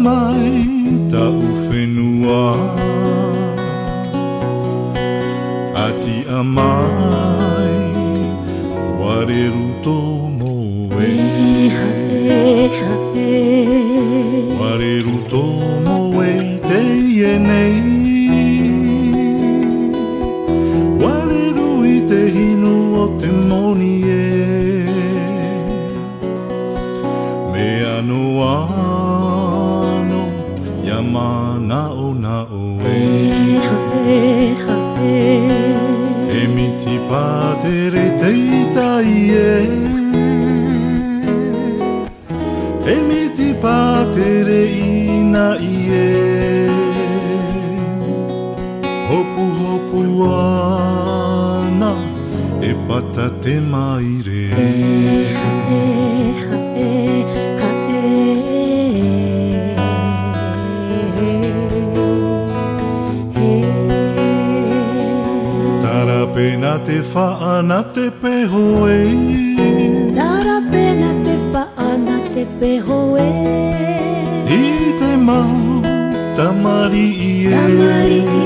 mai tau whenua ati amai wareru tō moe wareru tō moe I te ienei wareru I te hinu o te moni me ano ano yamana o na o e miti patere te itai e miti patere ina ie hopu hopu ana e pata te maire Pena te whaana te pehoe Tara pena te whaana te pehoe I te mau tamari ie